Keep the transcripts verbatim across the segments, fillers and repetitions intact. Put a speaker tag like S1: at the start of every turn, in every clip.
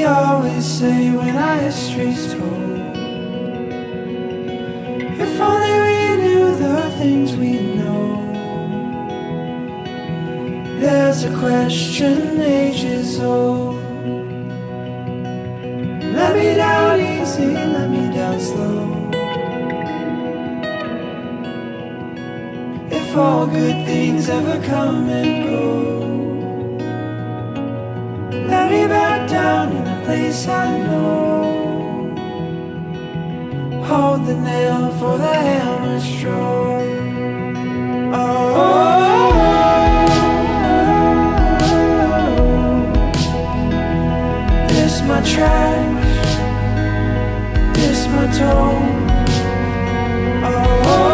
S1: we always say when our history's told. If only we knew the things we know. There's a question ages old. Let me down easy, let me down slow. If all good things ever come and go, let me back down in a place I know. Hold the nail for the hammer stroke. Oh, this my trash, this my tone. Oh,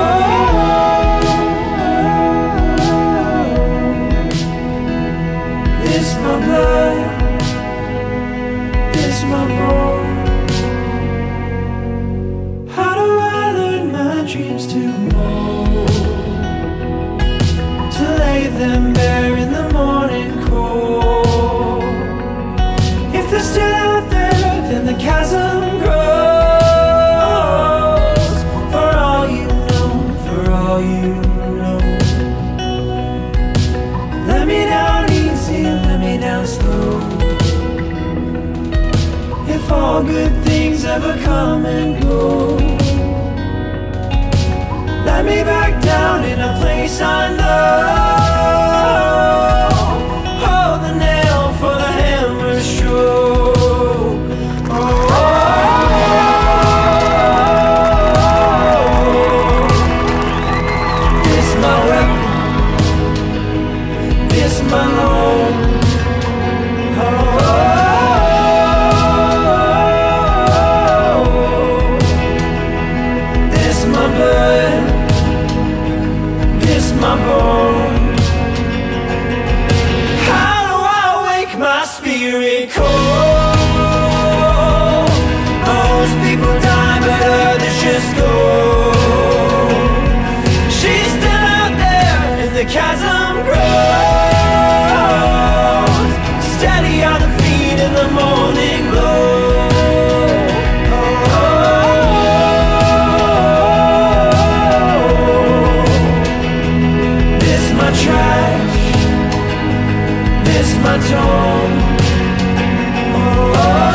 S1: this my blood, this my bone. How do I learn my dreams to mold, to lay them bare in the morning cold? If they're still out there, then the chasm grows. For all you know, for all you know. Let me down easy, let me down slow. If all good things ever come and go, let me back down in a place I know. Hold the nail for the hammer stroke. Oh, this my weapon, this my loan. My bone. How do I wake my spirit cold? Most people die, but others just go. She's still out there, and the chasm grows. Steady on the feet in the morning glow. Trash, this my tone. Oh,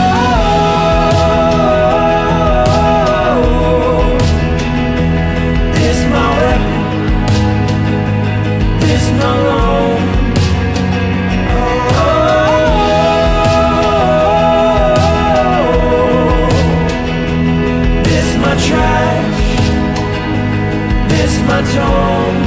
S1: this my weapon, this my loan. Oh, this my trash, this my tone.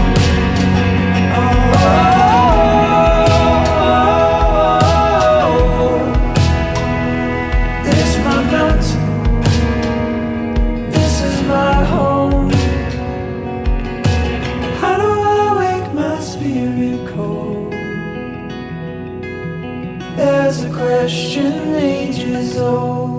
S1: There's a question ages old.